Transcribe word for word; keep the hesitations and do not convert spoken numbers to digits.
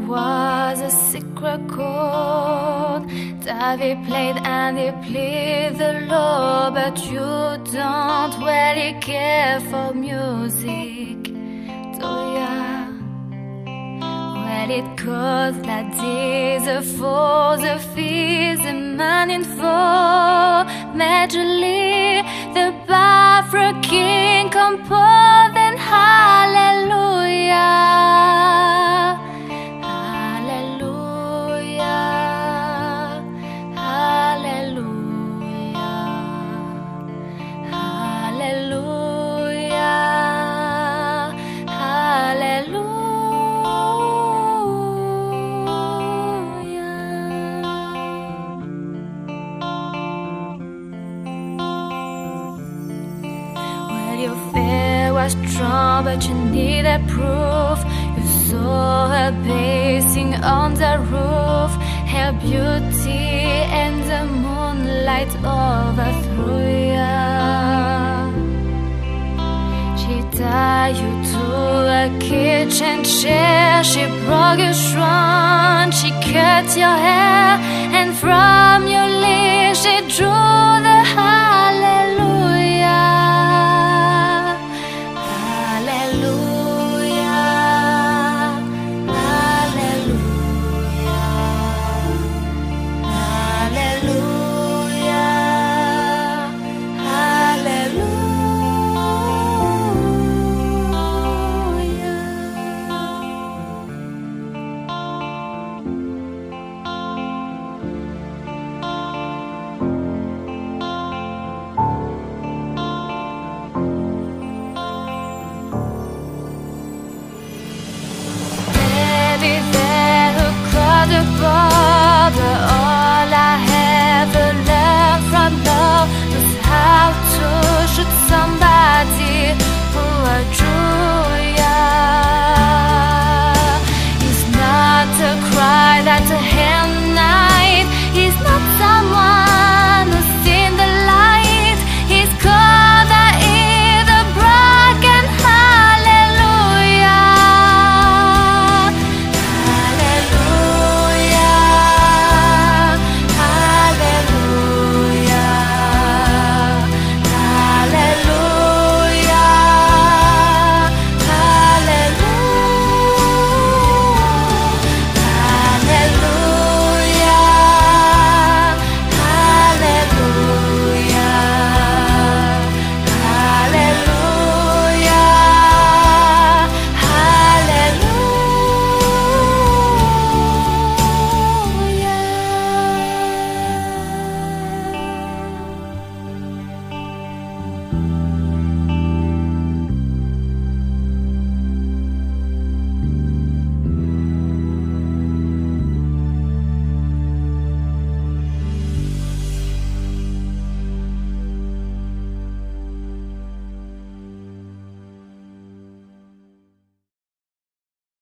was a secret chord that we played and he played the law, but you don't really care for music, do ya? Well, it caused that days for the fees, the money for majorly, the Biafra king composed and hallelujah. Your fear was strong, but you needed proof. You saw her basing on the roof, her beauty and the moonlight overthrew ya. She tied you to a kitchen chair, she broke your shrine, she cut your hair, and from your lips she drew the highlight.